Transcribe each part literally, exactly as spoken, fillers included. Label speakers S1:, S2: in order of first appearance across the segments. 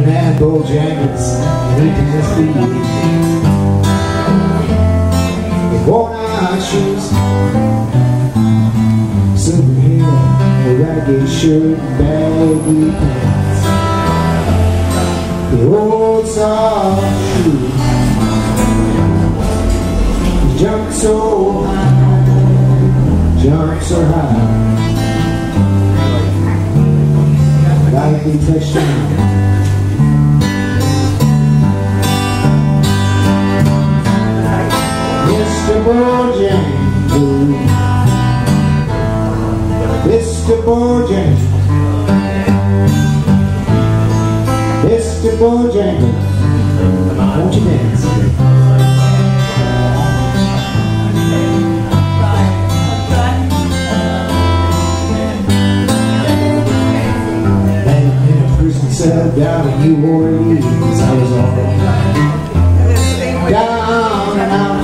S1: man, Bojangles, and he danced for you. He wore out shoes, silver hair, a ragged shirt, and baggy pants. The old soft shoe, he jumped so high, jumped so high, like he touched down. Mister Bojangles, Mister Bojangles, Mister Bojangles, won't you dance? And in a prison cell down in New Orleans, I was all down and out.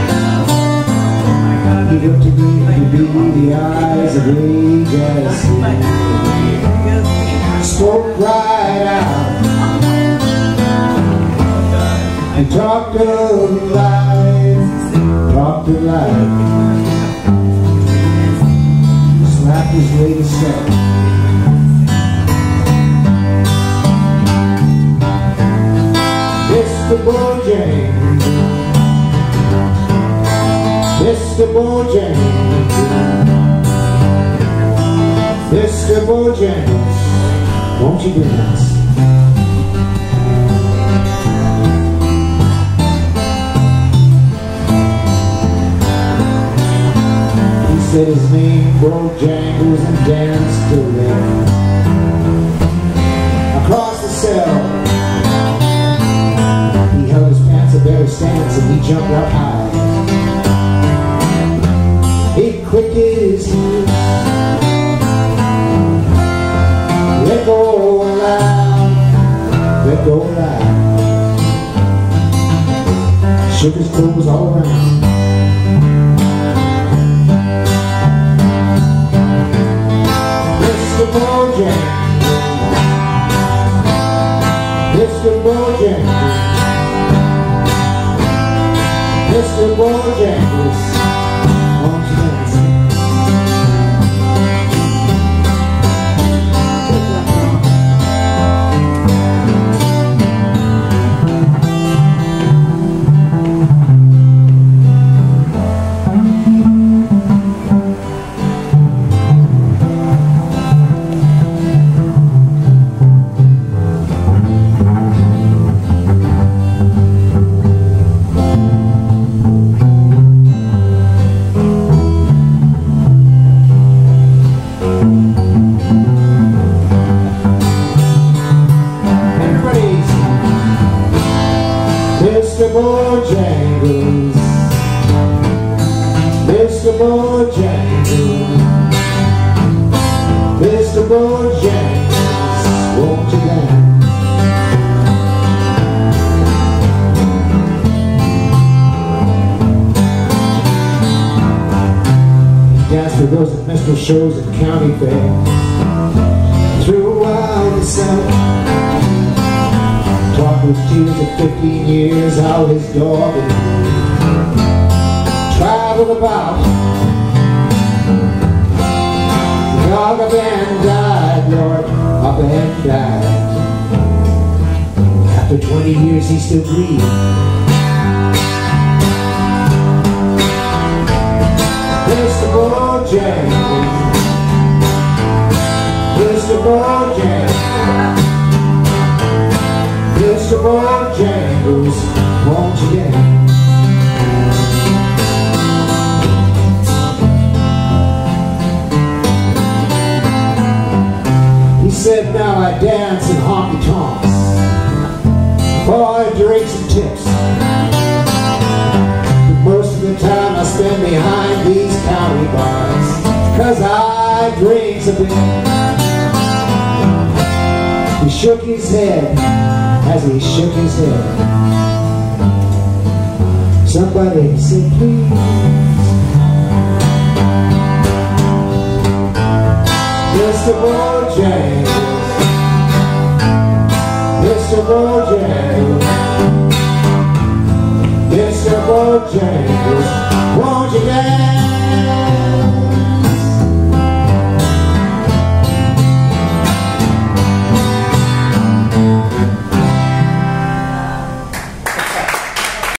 S1: He looked to me to be the eyes of age as he spoke right out. He talked of life, talked of life, slapped his latest step. Mister Bojangles, Mister Bojangles, Mister Bojangles, won't you dance? He said his name, Bojangles, and danced away. Across the cell, he held his pants a better stance and he jumped up high. He quit his heels, let go loud, let go loud, shook his clothes all around. Mister Bojangles, Mister Bojangles, Mister Bojangles, won't you dance? Mister Bojangles, Mister Bojangles, Mister Bojangles, won't you dance? He danced with those at minstrel shows and county fairs throughout the South. Talked with tears of fifteen years, how his dog and traveled about. The dog up and died, Lord, up and died. After twenty years he still grieves. Mister Bojangles, Mister Bojangles, Mister Bojangles, won't you dance? He said, now I dance in honky-tonks for drinks and tips. But most of the time I spend behind these county bars, 'cause I drink a bit. He shook his head as he shook his head. Somebody said, please, Mister Bojangles, Mister Mister Bojangles, Mister Bojangles.